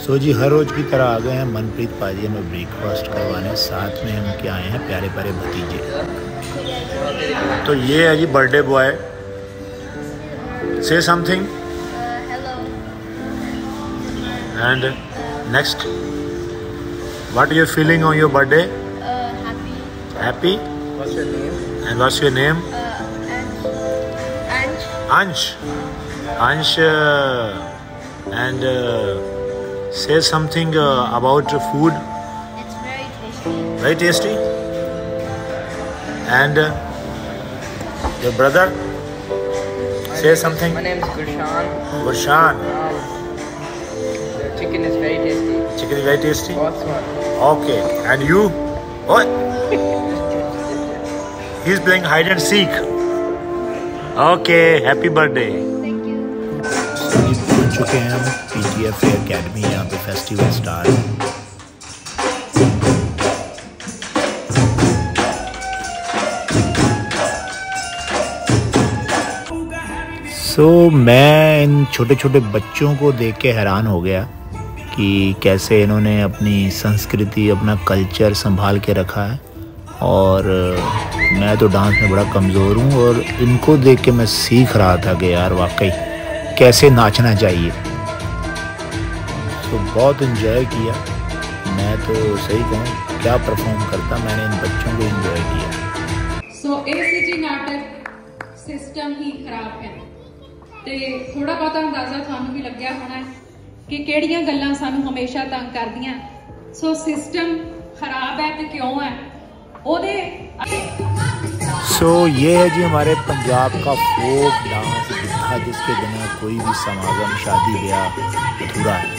सो जी हर रोज़ की तरह आ गए हैं मनप्रीत पाजी हमें ब्रेकफास्ट करवाने, साथ में हम क्या आए हैं प्यारे प्यारे भतीजे। तो ये है जी birthday boy, say something and next what you feeling on your birthday? Happy. What's your name? And what's your name? Ansh. Ansh and say something about food. It's very tasty. Very tasty. And your brother? Say something. My name is Gurshan. Gurshan. The chicken is very tasty. Chicken is very tasty. Awesome. Okay. And you? What? He's playing hide and seek. Okay. Happy birthday. Thank you. पहुंच चुके हैं हम PTF academy, यहाँ पे festival star. सो मैं इन छोटे छोटे बच्चों को देख के हैरान हो गया कि कैसे इन्होंने अपनी संस्कृति, अपना कल्चर संभाल के रखा है। और मैं तो डांस में बड़ा कमज़ोर हूँ और इनको देख के मैं सीख रहा था कि यार वाकई कैसे नाचना चाहिए। तो बहुत इन्जॉय किया। मैं तो सही कहूँ क्या परफॉर्म करता, मैंने इन बच्चों को इन्जॉय किया। सो ACG नाटक सिस्टम ही खराब है ते थोड़ा बहुत अंदाजा थानू भी लग्या होना है कि किहड़ियां गल्लां सानू हमेशा तंग करदियां। सो सिस्टम खराब है ते क्यों है ओदे। सो ये है जी हमारे पंजाब का फोक डांस गिद्धा, जिसके बिना कोई भी समागम, शादी, ब्याह अधूरा है।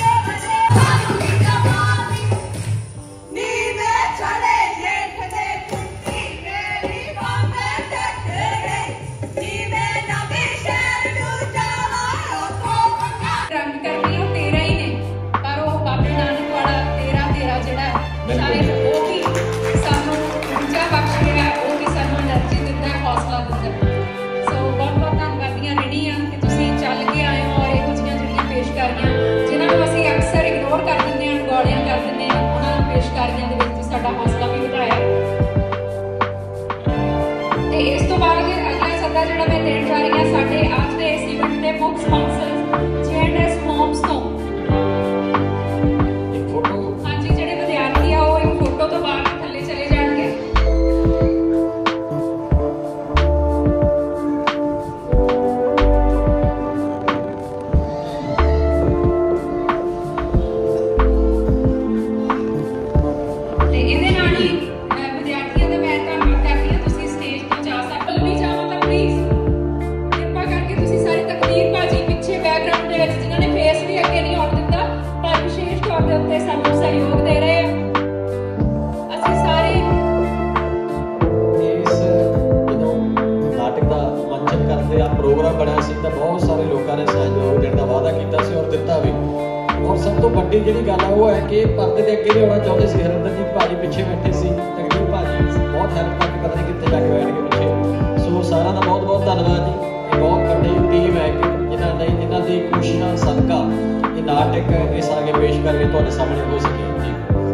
प्रोग्राम बनया सी तो बहुत सारे लोगों ने सहयोग देने का वादा किया सी और दिता भी। और सब तो बड़ी जी गल है वो है कि परदे के अगे नहीं होना चाहते सी। हरिंदरजीत भाजी पिछे बैठे सी, तकदीर भाजी बहुत हेल्प करके पता नहीं कितने जाके बैठ के पिछे। सो सारा का बहुत बहुत धन्यवाद जी। ये बहुत बड़ी टीम है कि जिन्होंने की कोशिशों सदका ये नाटक इस आगे पेश करके तुहाडे सामने हो सके जी।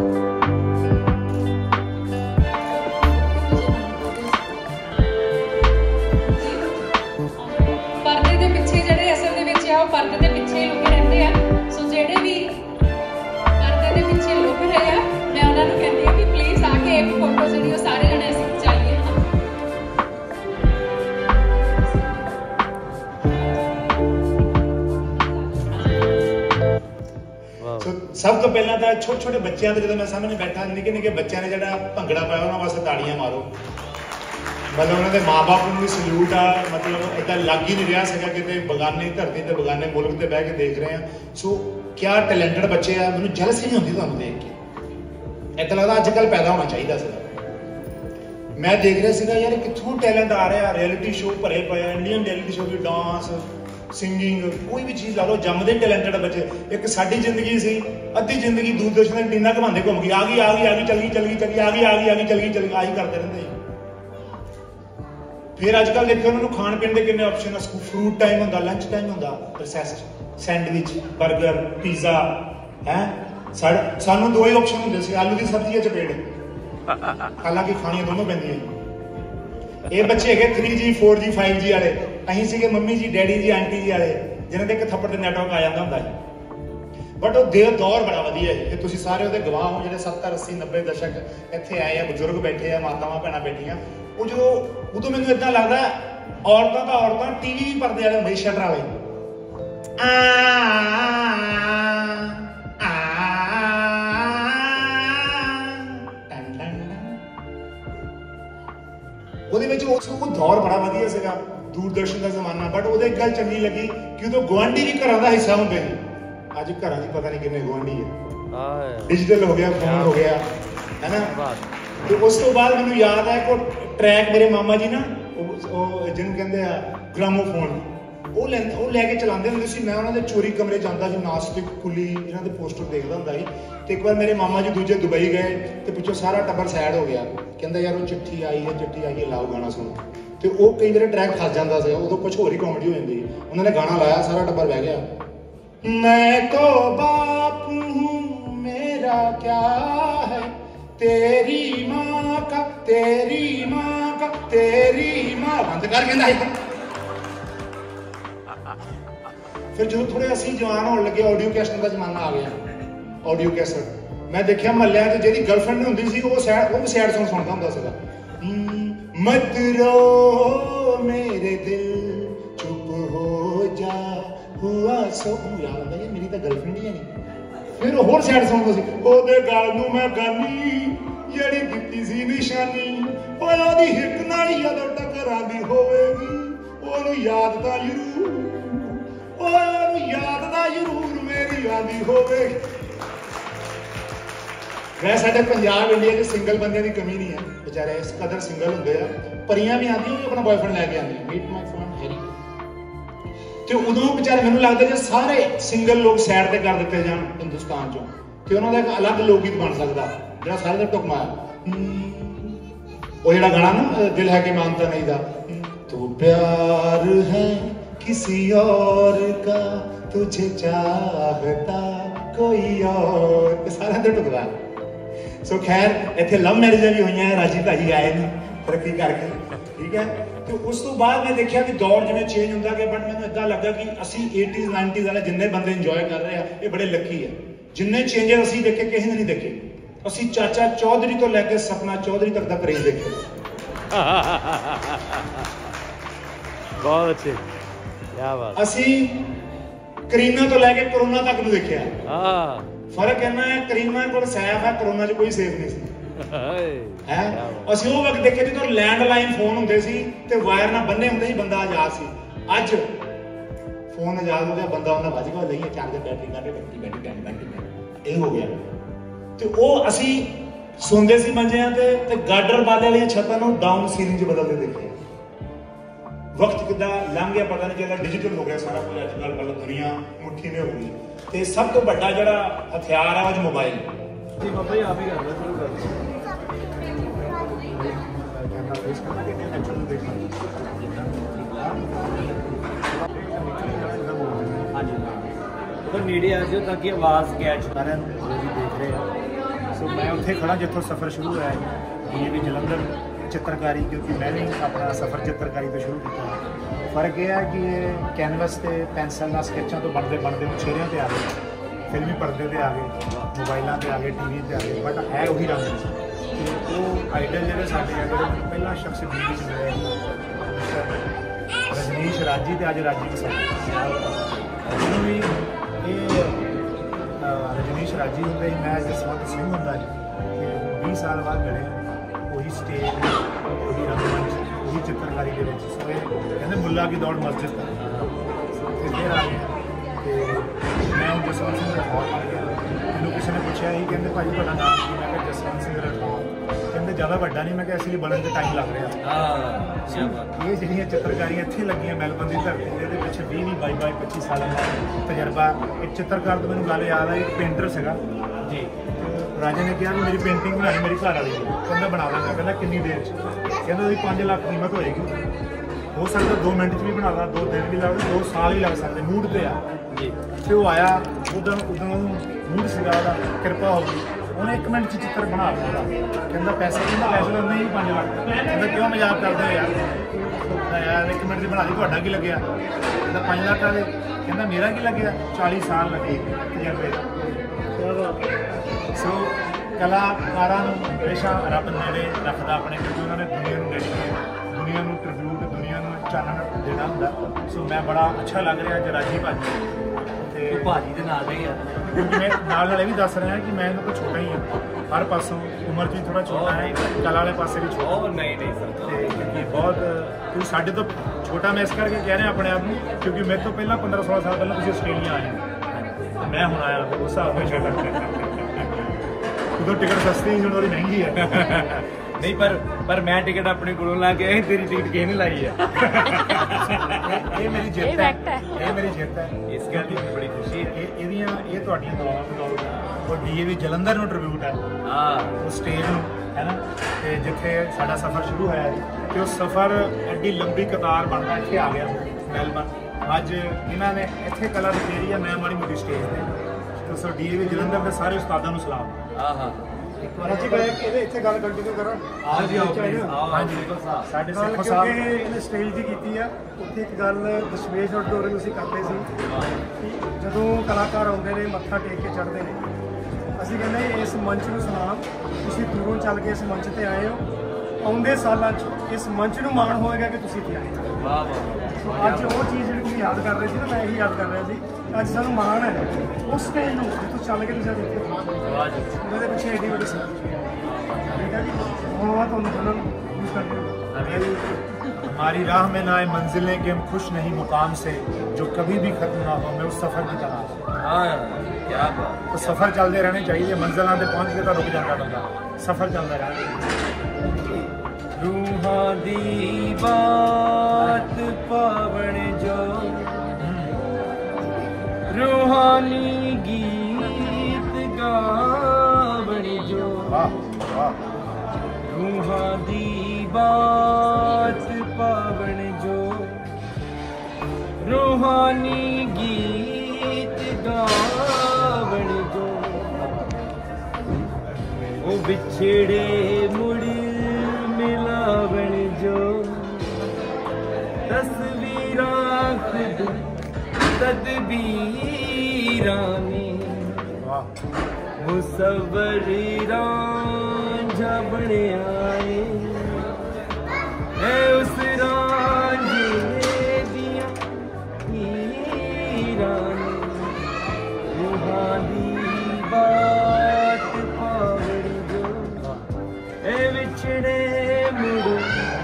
पर्दे दे पिछे लुके रहंदे आ। सो जेडे भी पर्दे दे पिछे लुक रहे आ, मैं उन्हां नूं कहंदी आ कि प्लीज आके एक फोटो जिहड़ी ओ सारे जणे असीं खिचाईए। सब तो पहला तो छोटे छोटे बच्चों के जो मैं सामने बैठा निके निके बच्चों ने जो भंगड़ा पाया उन्होंने वास्ते ताड़ियां मारो। मतलब उन्होंने माँ बाप को भी सल्यूट आ। मतलब इतना लग ही नहीं रहा सका कि बगाने धरती से बगाने मुल्क से बह के देख रहे हैं। सो क्या टैलेंटेड बच्चे आ, मैं जलसी नहीं होती तुहानूं देख के। इतना लगता अजकल पैदा होना चाहिए सीगा। मैं देख रहा सीगा यार कित्थों टैलेंट आ रहा। रियलिटी शो भरे पे, इंडियन रियलिटी शो की डांस, सिंगिंग, कोई भी चीज़ ला लो, जमदे टैलेंटेड बच्चे। एक साडी जिंदगी सी, अद्धी जिंदगी दूरदर्शन टीना घुमाते घूम गई, आ गई चल गई आ गई चल गई आही करते रहते। फिर अजकल देखो उन्होंने खाण पीण के कितने ऑप्शन है। फ्रूट टाइम होंदा, लंच टाइम होंदा, रिसैस, सैंडविच, बर्गर, पिज़्ज़ा, है सानू दो ही ऑप्शन होंगे सी, आलू की सब्जी या चपेड़, हालांकि खानियां दोनों पैंदियां। ये बच्चे है 3G 4G 5G वाले, असीं सीगे mummy ji daddy ji aunty ji वाले जिन्हां दे एक थप्पड़ ते नेटवर्क आ जांदा हुंदा है। बट वो दौर बड़ा वधिया है, तुसीं सारे ਉਹਦੇ गवाह हो ਜਿਹੜੇ 70 80 90 दशक ਇੱਥੇ आए आ, बजुर्ग बैठे आ, मातावां भैणां बैठियां। ਉਹ ਜਦੋਂ ਉਦੋਂ ਮੈਨੂੰ ਇਦਾਂ ਲੱਗਦਾ ਔਰਤਾਂ ਤਾਂ ਔਰਤਾਂ ਟੀਵੀ ਵੀ ਪਰਦੇ ਵਾਲੇ ਹੁੰਦੇ ਸ਼ਟਰ ਵਾਲੇ, ਉਹਦੇ ਵਿੱਚ ਉਹ ਦੌਰ ਬੜਾ ਵਧੀਆ ਸੀਗਾ, ਦੂਰਦਰਸ਼ਨ ਦਾ ਜ਼ਮਾਨਾ। ਬਟ ਉਹਦੇ ਇੱਕ ਗੱਲ ਚੰਗੀ ਲੱਗੀ ਕਿ ਉਦੋਂ ਗੁਆਂਢੀ ਵੀ ਘਰਾਂ ਦਾ ਹਿੱਸਾ ਹੁੰਦੇ ਸੀ। ਅੱਜ ਘਰਾਂ ਦੀ ਪਤਾ ਨਹੀਂ ਕਿੰਨੇ ਗੁਆਂਢੀ ਹੈ, ਡਿਜੀਟਲ ਹੋ ਗਿਆ, ਫੋਨ ਹੋ ਗਿਆ, ਹੈ ਨਾ। ਤੇ ਉਸ ਤੋਂ ਬਾਅਦ ਮੈਨੂੰ ਯਾਦ ਹੈ ਕੋ ਟਰੈਕ ਮੇਰੇ ਮਾਮਾ ਜੀ ਨਾ ਉਹ ਜਿਹਨੂੰ ਕਹਿੰਦੇ ਆ ਗ੍ਰਾਮੋਫੋਨ, ਉਹ ਲੈ ਕੇ ਚਲਾਉਂਦੇ ਹੁੰਦੇ ਸੀ। ਮੈਂ ਉਹਨਾਂ ਦੇ ਚੋਰੀ ਕਮਰੇ ਜਾਂਦਾ ਸੀ, ਨਾਸਤਿਕ ਕੁਲੀ ਇਹਨਾਂ ਦੇ ਪੋਸਟਰ ਦੇਖਦਾ ਹੁੰਦਾ ਸੀ। ਤੇ ਇੱਕ ਵਾਰ ਮੇਰੇ ਮਾਮਾ ਜੀ ਦੂਜੇ ਦੁਬਈ ਗਏ ਤੇ ਪਿੱਛੋਂ ਸਾਰਾ ਟੱਬਰ ਸੈਡ ਹੋ ਗਿਆ, ਕਹਿੰਦਾ ਯਾਰ ਉਹ ਚਿੱਠੀ ਆਈ ਹੈ ਲਾਓ ਗਾਣਾ ਸੁਣੋ। ਤੇ ਉਹ ਕਈ ਵਾਰ ਟਰੈਕ ਫਸ ਜਾਂਦਾ ਸੀ, ਉਦੋਂ ਕੁਝ ਹੋਰ ਹੀ ਕਾਮੇਡੀ ਹੋ ਜਾਂਦੀ। ਉਹਨਾਂ ਨੇ ਗਾਣਾ ਲਾਇਆ, ਸਾਰਾ ਟੱਬਰ ਬਹਿ ਗਿਆ। मैं तो बाप हूँ मेरा क्या है, तेरी माँ का तेरी माँ का तेरी माँ, बंद कर कहता है। फिर जो थोड़े असी जवान होने लगे, ऑडियो कैसेट का जमाना आ गया। ऑडियो कैसेट मैं देखिया महल्ले च जिहदी गर्लफ्रेंड होंदी सी वो भी सैड सॉन्ग सुनता हुंदा सीगा। मत रो मेरे दिल चुप हो जा, हुआ सो याद आंदा यार मेरी तो गर्लफ्रेंड ही है नहीं। फिर होर सैड सॉन्ग सी, ओदे गल नूं मैं गानी ਜਿਹੜੀ ਦਿੱਤੀ ਸੀ ਨਿਸ਼ਾਨੀ, ਓਏ ਉਹਦੀ ਹਿੱਕ ਨਾਲ ਜਦੋਂ ਟਕਰਾਂਦੀ ਹੋਵੇਗੀ, ਉਹਨੂੰ ਯਾਦ ਤਾਂ ਜ਼ਰੂਰ, ਓਏ ਉਹਨੂੰ ਯਾਦ ਤਾਂ ਜ਼ਰੂਰ ਮੇਰੀ ਆਂਦੀ ਹੋਵੇਗੀ। ਵੈਸੇ ਸਾਡੇ ਪੰਜਾਬ ਇੰਡੀਆ 'ਚ ਸਿੰਗਲ ਬੰਦਿਆਂ ਦੀ ਕਮੀ ਨਹੀਂ ਹੈ, ਵਿਚਾਰੇ ਇਸ ਕਦਰ ਸਿੰਗਲ ਹੁੰਦੇ ਆ। ਪਰੀਆਂ ਵੀ ਆਉਂਦੀਆਂ, ਉਹ ਵੀ ਆਪਣਾ ਬॉयਫ੍ਰੈਂਡ ਲੈ ਕੇ ਆਉਂਦੀਆਂ, ਮੀਟ ਮਾਈ ਫਰੈਂਡ ਹੈਰੀ। ਤੇ ਉਦੋਂ ਵਿਚਾਰੇ ਮੈਨੂੰ ਲੱਗਦਾ ਜੇ ਸਾਰੇ ਸਿੰਗਲ ਲੋਕ ਸਾਈਡ ਤੇ ਕਰ ਦਿੱਤੇ ਜਾਣ ਹਿੰਦੁਸਤਾਨ 'ਚੋਂ, ਤੇ ਉਹਨਾਂ ਦਾ ਇੱਕ ਅਲੱਗ ਲੋਕ ਗੀਤ ਬਣ ਸਕਦਾ ਜਿਹੜਾ ਸਾਰੇ ਦਾ ਟੁਕਮਾ ਉਹ ਜਿਹੜਾ ਗਾਣਾ ਨਾ ਦਿਲ ਹੈ ਕਿ ਮਾਨਤਾ ਨਹੀਂ ਦਾ, ਤੂੰ ਪਿਆਰ ਹੈ किसी और का तुझे चाहता कोई और, सारा तो टुकड़ा। सो खैर इतने लव मैरिजा भी हुई, राजी भाजी आए ने तरक्की करके, ठीक है। तो उस तो बाद मैं देखा कि दौर जिवें चेंज होंदा गया, बट मैनूं इदां लगा कि असीं 80s 90s वाले जिन्ने बंदे इंजॉय कर रहे हैं ये बड़े लकी है। जिन्ने चेंजेस असीं देखे किसी ने नहीं देखे। असीं चाचा चौधरी तो लैके सपना चौधरी तक का क्रेज देखे। बहुत अच्छे, ਅਸੀਂ ਕਰੀਨਾ ਤੋਂ ਲੈ ਕੇ ਕਰੋਨਾ ਤੱਕ ਨੂੰ ਦੇਖਿਆ। ਫਰਕ ਇੰਨਾ ਹੈ ਕਰੀਨਾ ਕੋਲ ਸੈਫ ਹੈ, ਕਰੋਨਾ 'ਚ ਕੋਈ ਸੇਫ ਨਹੀਂ ਸੀ। ਹੈ ਅਸੀਂ ਉਹ ਵਕਤ ਦੇਖੇ ਜਦੋਂ ਲੈਂਡਲਾਈਨ ਫੋਨ ਹੁੰਦੇ ਸੀ ਤੇ ਵਾਇਰ ਨਾਲ ਬੰਨੇ ਹੁੰਦੇ ਸੀ, ਬੰਦਾ ਆਜ਼ਾਦ ਸੀ। ਅੱਜ ਫੋਨ ਆਜ਼ਾਦ ਹੋ ਗਿਆ, ਬੰਦਾ ਉਹਨਾਂ ਵੱਜ ਗਿਆ ਲਈਏ ਚਾਰਜਰ ਬੈਟਰੀ ਕੱਢ ਬੈਟਰੀ ਇਹ ਹੋ ਗਿਆ। ਤੇ ਉਹ ਅਸੀਂ ਸੁਣਦੇ ਸੀ ਮੰਜਿਆਂ ਤੇ ਗਾਡਰ ਵਾਲੇ ਵਾਲੀਆਂ ਛੱਤਾਂ ਨੂੰ ਡਾਊਨ ਸੀਲਿੰਗ 'ਚ ਬਦਲਦੇ ਦੇਖੇ। वक्त किदा लंघ गया पता नहीं चला, डिजिटल हो गया सारा कुछ। अजकल मतलब दुनिया मुट्ठी में हो गई ते सब तो बड़ा जड़ा हथियार है वो मोबाइल। जी बाबा जी आप ही कर रहे शुरू कर तो नीडे आ जाओ ताकि आवाज़ कैच सारे देख रहे हैं। सो मैं उत्थे खड़ा जिथों सफ़र शुरू होया है, ये भी जलंधर चित्रकारी, क्योंकि मैं भी अपना सफ़र चित्रकारी तो शुरू किया। फर्क यह है कि ये कैनवस से पेंसिल ना स्कैचों तो बनते बनते चेहरिया पर आ गए, फिल्मी पर्दे पर आ गए, मोबाइलों पर आ गए, टीवी पर आ गए, बट है वही रंग। तो वो आइडल जो साढ़े है जो पहला शख्स जिंदगी मिले रजनीश राजी, तो अज राजी भी भी ये रजनीश राजी होंगे, मैं जसवंत सिंह होंगे। 20 साल बाद मिले, वही स्टेज, वही रंगमंच, वही चित्रकारी के कहते मुला की दौड़ मस्जिद तक। फिर आ गया मैं हूँ जसवंत सिंह राठौर बन गया। मैंने किसी ने पूछा ही कहते भाई ਤੁਹਾਡਾ नाम की, मैं क्या जसवंत सिंह राठौर। कहते ज़्यादा ਵੱਡਾ नहीं, मैं क्या इसलिए बनने का टाइम लग रहा। ये ਜਿਹੜੀਆਂ चित्रकारियाँ ਇੱਥੇ ਲੱਗੀਆਂ ਮੈਲਬਨ ਦੀ ਧਰਤੀ ਦੇ ਪਿੱਛੇ 20-22-25 ਸਾਲਾਂ ਦਾ ਤਜਰਬਾ। ਇੱਕ ਚਿੱਤਰਕਾਰ ਤੋਂ ਮੈਨੂੰ ਗੱਲ ਯਾਦ ਆਈ, ਇੱਕ ਪੇਂਟਰ ਸੀਗਾ ਜੀ। राजा ने कहा भी मेरी पेंटिंग बनानी मेरी घर वाली, कहना बना लाँगा। कहना कितनी देर कहना उसकी 5 लाख कीमत होएगी। हो सकता 2 मिनट भी बना ला, 2 दिन भी लग, 2 साल ही लग सकते, मूड पे आ जी। फिर वो आया उधर मूड सीगा ਉਹਦਾ ਕਿਰਪਾ ਹੋ ਗਈ ਉਹਨੇ 1 ਮਿੰਟ 'ਚ ਚਿੱਤਰ ਬਣਾ ਦਿੱਤਾ ਕਹਿੰਦਾ ਪੈਸੇ ਲੈਣੇ ਹੀ 5 ਲੱਖ ਕਹਿੰਦਾ ਕਿਉਂ ਮਜ਼ਾਕ ਕਰਦੇ ਹੋ ਯਾਰ ਯਾਰ 1 ਮਿੰਟ 'ਚ ਬਣਾ ਲਈ ਤੁਹਾਡਾ ਕੀ ਲੱਗਿਆ ਕਹਿੰਦਾ 5 ਲੱਖ ਵਾਲੇ ਕਹਿੰਦਾ ਮੇਰਾ ਕੀ ਲੱਗਿਆ 40 ਸਾਲ ਲੱਗੇ ਤਜਰਬੇ ਸੋ ਕਲਾਕਾਰਾਂ ਨੂੰ ਹਮੇਸ਼ਾ ਰੱਬ ਨੇੜੇ ਰੱਖਦਾ ਆਪਣੇ ਕਿਉਂਕਿ ਉਹਨਾਂ ਨੇ ਦੁਨੀਆ ਨੂੰ ਡੈਡੀਕੇਟ ਦੁਨੀਆ ਨੂੰ ਟ੍ਰਿਬਿਊਟ ਦੁਨੀਆ ਨੂੰ ਚਾਨਣ ਦੇਣਾ ਹੁੰਦਾ ਸੋ ਮੈਂ ਬੜਾ ਅੱਛਾ ਲੱਗ ਰਿਹਾ ਅੱਜ ਰਾਜੀ ਭਾਜੀ ਤੇ ਭਾਜੀ ਦੇ ਨਾਲ ਹੀ ਆ ਕਿਉਂਕਿ ਮੈਂ ਨਾਲ ਇਹ ਵੀ ਦੱਸ ਰਿਹਾ ਕਿ ਮੈਂ ਇਹਨਾਂ ਤੋਂ ਛੋਟਾ ਹੀ ਹਾਂ ਹਰ ਪਾਸੋਂ ਉਮਰ 'ਚ ਵੀ ਥੋੜ੍ਹਾ ਛੋਟਾ ਹੈ ਕਲਾ ਵਾਲੇ ਪਾਸੇ ਵੀ ਛੋਟਾ ਉਹ ਨਹੀਂ ਸਰ ਤੇ ਕਿਉਂਕਿ ਬਹੁਤ ਤੁਸੀਂ ਸਾਡੇ ਤੋਂ ਛੋਟਾ ਮੈਂ ਇਸ ਕਰਕੇ ਕਹਿ ਰਿਹਾ ਆਪਣੇ ਆਪ ਨੂੰ ਕਿਉਂਕਿ ਮੇਰੇ ਤੋਂ ਪਹਿਲਾਂ 15-16 ਸਾਲ ਪਹਿਲਾਂ ਤੁਸੀਂ ਆਸਟ੍ਰੇਲੀਆ ਆਏ ਹੋ ਮੈਂ ਹੁਣ ਆਇਆ ਉਸ ਹਿਸਾਬ ਨਾਲ ਛੋਟਾ ਉਦੋਂ ਟਿਕਟ ਸਸਤੀ ਸੀ ਹੁਣ ਉਹਦੀ ਮਹਿੰਗੀ ਹੈ ਨਹੀਂ ਪਰ ਮੈਂ ਟਿਕਟ ਆਪਣੇ ਕੋਲੋਂ ਲਾ ਕੇ ਤੇਰੀ ਟਿਕਟ ਕਿਹਨੇ ਨੇ ਲਾਈ ਹੈ ਇਹ ਮੇਰੀ ਜਿੱਤ ਹੈ ਇਹ ਮੇਰੀ ਜਿੱਤ ਹੈ ਇਸ ਗੱਲ ਦੀ ਬੜੀ ਖੁਸ਼ੀ ਹੈ ਇਹਦੀਆਂ ਇਹ ਤੁਹਾਡੀਆਂ ਦੁਆਵਾਂ ਬਦੌਲਤ ਉਹ ਡੀਏਵੀ ਜਲੰਧਰ ਨੂੰ ਟ੍ਰਿਬਿਊਟ ਹੈ ਹਾਂ ਉਹ ਸਟੇਜ ਨੂੰ ਹੈ ਨਾ ਤੇ ਜਿੱਥੇ ਸਾਡਾ ਸਫ਼ਰ ਸ਼ੁਰੂ ਹੋਇਆ ਤੇ ਉਹ ਸਫ਼ਰ ਐਡੀ ਲੰਬੀ ਕਤਾਰ ਬਣਦਾ ਇੱਥੇ ਆ ਗਿਆ ਮੈਲਬਨ ਅੱਜ ਇਹਨਾਂ ਨੇ ਇੱਥੇ ਕਲਾ ਦਿਖਾਈ ਹੈ ਮੈਂ ਮਾੜੀ ਮੋਟੀ ਸਟੇਜ ਤੇ ਸੋ ਡੀਏਵੀ ਜਲੰਧਰ ਦੇ ਸਾਰੇ ਉਸਤਾਦਾਂ ਨੂੰ ਸਲਾਮ ਹਾਂ ਰਾਜੀ ਭਾਈ ਇਹਦੇ ਇੱਥੇ ਗੱਲ ਕੰਟੀਨਿਊ ਕਰਾਂ ਹਾਂਜੀ ਹਾਂਜੀ ਸਾਡੇ ਸਿੱਖ ਕਿਉਂਕਿ ਸਾਹਿਬ ਇਹਨੇ ਸਟੇਜ ਦੀ ਕੀਤੀ ਆ ਉੱਥੇ ਇੱਕ ਗੱਲ ਦਸ਼ਮੇਸ਼ ਆਡੀਟੋਰੀਅਮ ਅਸੀਂ ਕਰਦੇ ਸੀ ਕਿ ਜਦੋਂ ਕਲਾਕਾਰ ਆਉਂਦੇ ਨੇ ਮੱਥਾ ਟੇਕ ਕੇ ਚੜ੍ਹਦੇ ਨੇ ਅਸੀਂ ਕਹਿੰਦੇ ਇਸ ਮੰਚ ਨੂੰ ਸਲਾਮ ਤੁਸੀਂ ਦੂਰੋਂ ਚੱਲ ਕੇ ਇਸ ਮੰਚ ਤੇ ਆਏ ਹੋ ਆਉਂਦੇ ਸਾਲਾਂ 'ਚ ਇਸ ਮੰਚ ਨੂੰ ਮਾਣ ਹੋਏਗਾ ਕਿ ਤੁਸੀਂ ਇੱਥੇ ਆਏ ਹੋ ਵਾਹ ਵਾਹ ਅੱਜ ਉਹ ਚੀਜ਼ ਜਿਹੜੀ ਤੁਸੀਂ ਯਾਦ ਕਰ ਰਹੇ ਸੀ ਨਾ ਮੈਂ ਇਹੀ ਯਾਦ ਕਰ ਰਿਹਾ ਸੀ ਅੱਜ ਸਾਨੂੰ ਮਾਣ ਹੈ ਉਸ ਸਟੇਜ ਨੂੰ ਜਿੱਥੋਂ ਚੱਲ ਕੇ ਤੁਸੀਂ ਅੱਜ ਇੱਥੇ ਵਾਹ ਜੀ ਉਹਦੇ ਪਿੱਛੇ ਏਡੀ ਵੱਡੀ ਸੀ ਠੀਕ ਹੈ ਜੀ ਬਹੁਤ ਤੁਹਾਨੂੰ ਦੋਨਾਂ ਨੂੰ ਯੂਜ਼ ਕਰਦੇ ਹੋ हमारी राह में ना आए मंजिलें कि हम खुश नहीं मुकाम से जो कभी भी खत्म ना हो मैं उस सफ़र की तरह ਹਾਂ ਕੀ ਬਾਤ तो सफ़र चलते रहने चाहिए मंजिलों पे पहुँच के तो रुक जाता बंदा सफ़र चलता रहना रूहां दी बात पावण जो रूहानी गीत गावण जो वाह वाह रूहां दी बात पावण जो रूहानी गीत गावण जो ओ बिछड़े मुड़ मिलावण जो तस्वीरां खुद तदबीरां में वाह मुसव्वरां झबण आए है उस रांझे दियां हीरां रूहां दी बात पावण जो ए विछड़े मुड़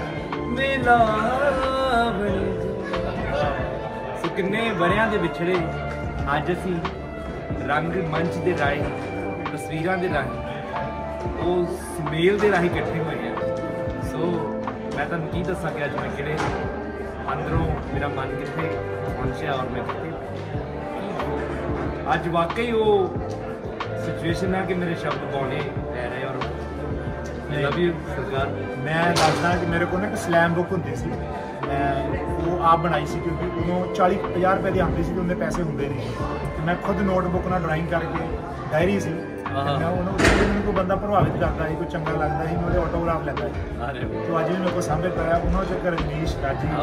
मिलावण जो ਕਿੰਨੇ ਵਰਿਆਂ ਦੇ ਵਿਛੜੇ ਅੱਜ ਅਸੀਂ ਰੰਗ ਮੰਚ ਦੇ ਰਾਹੀਂ ਤਸਵੀਰਾਂ ਦੇ ਰਾਹੀਂ ਉਹ ਸੁਮੇਲ ਦੇ ਰਾਹੀਂ ਇਕੱਠੇ ਹੋਏ ਆ ਸੋ ਮੈਂ ਤੁਹਾਨੂੰ ਕੀ ਦੱਸਾਂ ਕਿ ਅੱਜ ਮੈਂ ਕਿਹੜੇ ਅੰਦਰੋਂ ਮੇਰਾ ਮਨ ਕਿੱਥੇ ਪਹੁੰਚਿਆ ਔਰ ਮੈਂ ਕਿੱਥੇ ਅੱਜ ਵਾਕਈ ਉਹ ਸਿਚੁਏਸ਼ਨ ਆ ਕਿ ਮੇਰੇ ਸ਼ਬਦ ਪਾਉਣੇ ਲੈ ਰਹੇ ਔਰ ਲਵ ਯੂ ਸਰਕਾਰ मैं दसदा कि मेरे को ना एक स्लैम बुक होंदी सी मैं वो आप बनाई सी क्योंकि उदों 40-50 रुपए की आती सी उन्हें पैसे होंगे नहीं तो मैं खुद नोटबुक ना ड्राइंग करके डायरी सी मैं उन्होंने कोई बंदा प्रभावित करता है कोई चंगा लगता है मैं ऑटोग्राफ लेता है तो अज भी मेरे को सामने पाया उन्होंने चक्कर रजनीश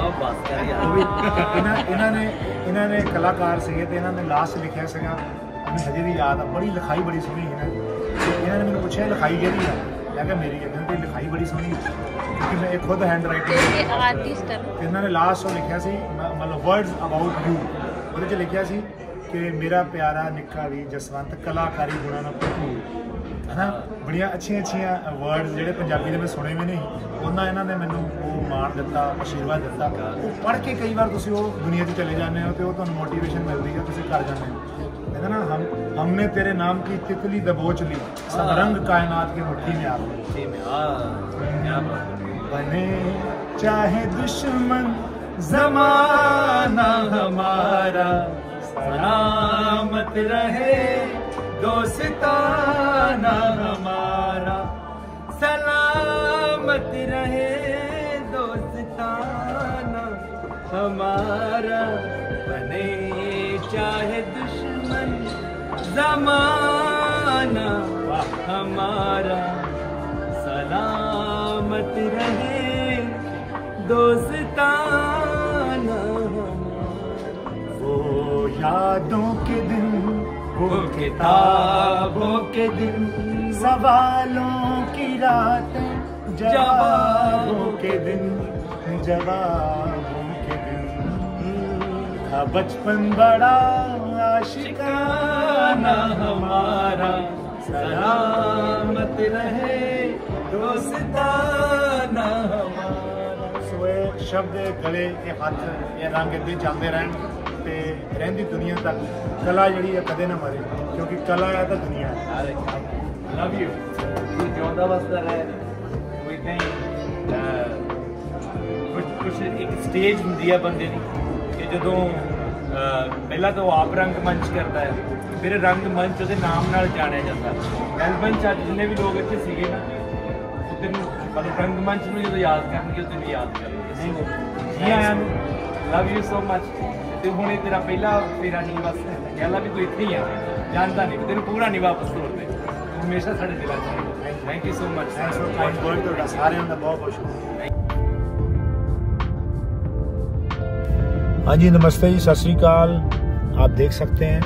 राजी इन्होंने कलाकार से इन्होंने लास्ट लिखा सीगा मैं हजे भी याद आ बड़ी लिखाई बड़ी सोहनी है इन्होंने मैंने पूछा लिखाई कि मैं क्या मेरी है कहते लिखाई बड़ी सोहनी क्योंकि मैं एक खुद हैंड राइटिंग आर्टिस्ट है इन्होंने लास्ट लिखा सी मतलब वर्ड्स अबाउट यू वो लिखा सी कि मेरा प्यारा निक्का भी जसवंत कलाकारी गुणा ना भरपूर है ना बड़िया अच्छिया वर्ड्स जोड़े पंजाबी के मैं सुने भी नहीं उन्होंने इन्होंने मैनू वो मान दिता आशीर्वाद दिता वो पढ़ के कई बार तुम दुनिया से चले जाते हो तो तुहानू मोटिवेशन मिलती है तुम कर जाते हो कहते ना हमने तेरे नाम की तितली दबोच ली सब रंग कायनात की मुट्ठी में आ बने चाहे दुश्मन जमाना हमारा सलामत रहे दोस्ताना हमारा सलामत रहे दोस्ताना हमारा बने चाहे दुश्मन जमाना हमारा सलामत रहे दोस्ताना वो यादों के दिन, वो किताबों के दिन, सवालों की रातें, जवाबों के दिन, जवाबों के दिन। था बचपन बड़ा आशिकाना हमारा सलामत रहे दोस्ताना हमारा। सोए शब्द गले ये हथ ये रंग इदां चलते रहन ते रहंदी दुनिया तक कला जिहड़ी है कदे ना मरे, क्योंकि कला है तो दुनिया है। लव यू जिंदा बसता रहे। कोई नहीं कुछ एक स्टेज ਹੁੰਦੀ ਹੈ ਬੰਦੇ ਦੀ ਕਿ ਜਦੋਂ ਪਹਿਲਾਂ ਤਾਂ ਉਹ ਆਪ ਰੰਗਮੰਚ ਕਰਦਾ ਹੈ, ਫਿਰ ਰੰਗਮੰਚ ਉਹਦੇ ਨਾਮ ਨਾਲ ਜਾਣਿਆ ਜਾਂਦਾ। ਮੈਲਬਨ ਚ ਅੱਜ ਜਿੰਨੇ ਵੀ ਲੋਕ ਇੱਥੇ ਸੀਗੇ ਨਾ, ਉਹ ਤੈਨੂੰ ਮਤਲਬ ਰੰਗਮੰਚ ਨੂੰ ਜਦੋਂ ਯਾਦ ਕਰਨਗੇ ਉਹ ਤੈਨੂੰ ਯਾਦ ਕਰਨਗੇ। ਜੀ ਆਇਆਂ ਨੂੰ, ਲਵ ਯੂ ਸੋ ਮਚ। ਤੇ ਹੁਣ ਇਹ ਤੇਰਾ ਪਹਿਲਾ ਫੇਰਾ ਨਹੀਂ, ਬਸ ਕਹਿਲਾ ਵੀ ਤੂੰ ਇੱਥੇ ਹੀ ਆ, ਜਾਣਦਾ ਨਹੀਂ ਤੈਨੂੰ ਪੂਰਾ ਨਹੀਂ ਵਾਪਸ ਤੋੜਦੇ, ਤੂੰ ਹਮੇਸ਼ਾ ਸਾਡੇ ਦਿਲਾਂ 'ਚ ਰਹੇਗਾ। Thank you so much. Thanks for kind word ਤੁਹਾਡਾ ਸਾਰਿਆਂ ਦਾ ਬਹੁਤ ਬਹੁਤ ਸ਼ੁਕਰੀਆ। हाँ जी, नमस्ते जी, सत श्री अकाल। आप देख सकते हैं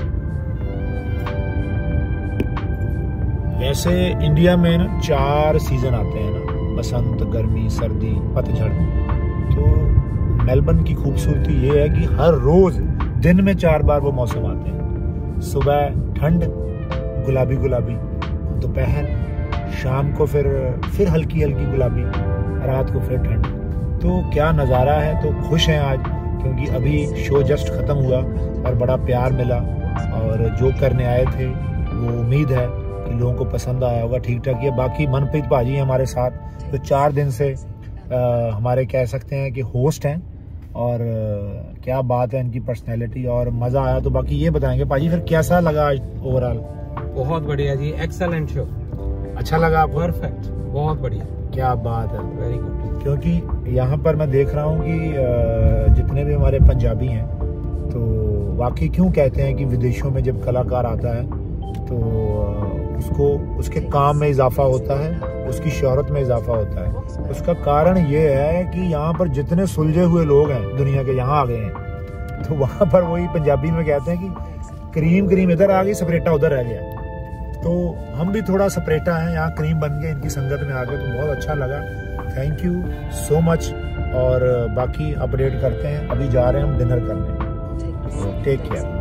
वैसे इंडिया में ना 4 सीज़न आते हैं ना, बसंत, गर्मी, सर्दी, पतझड़। तो मेलबर्न की खूबसूरती ये है कि हर रोज़ दिन में 4 बार वो मौसम आते हैं। सुबह ठंड गुलाबी गुलाबी, दोपहर, शाम को फिर हल्की हल्की गुलाबी, रात को फिर ठंड। तो क्या नज़ारा है। तो खुश हैं आज क्योंकि अभी शो जस्ट ख़त्म हुआ और बड़ा प्यार मिला, और जो करने आए थे वो उम्मीद है कि लोगों को पसंद आया होगा। ठीक ठाक है। बाकी मनप्रीत भाजी हैं हमारे साथ, तो 4 दिन से हमारे कह सकते हैं कि होस्ट हैं, और क्या बात है इनकी पर्सनैलिटी, और मज़ा आया। तो बाकी ये बताएंगे भाजी फिर कैसा लगा आज ओवरऑल। बहुत बढ़िया जी, एक्सेलेंट शो। अच्छा लगा आपको? परफेक्ट, बहुत बढ़िया, क्या बात है, वेरी गुड। क्योंकि यहाँ पर मैं देख रहा हूँ कि जितने भी हमारे पंजाबी हैं, तो वाकई क्यों कहते हैं कि विदेशों में जब कलाकार आता है तो उसको उसके काम में इजाफा होता है, उसकी शोहरत में इजाफा होता है। उसका कारण ये है कि यहाँ पर जितने सुलझे हुए लोग हैं दुनिया के, यहाँ आ गए हैं। तो वहाँ पर वही पंजाबी में कहते हैं कि क्रीम क्रीम इधर आ गई, सपरेटा उधर रह गया। तो हम भी थोड़ा सपरेटा हैं, यहाँ क्रीम बन गए इनकी संगत में आ गए, तो बहुत अच्छा लगा। Thank you so much. और बाकी अपडेट करते हैं, अभी जा रहे हैं हम डिनर करने। Take care.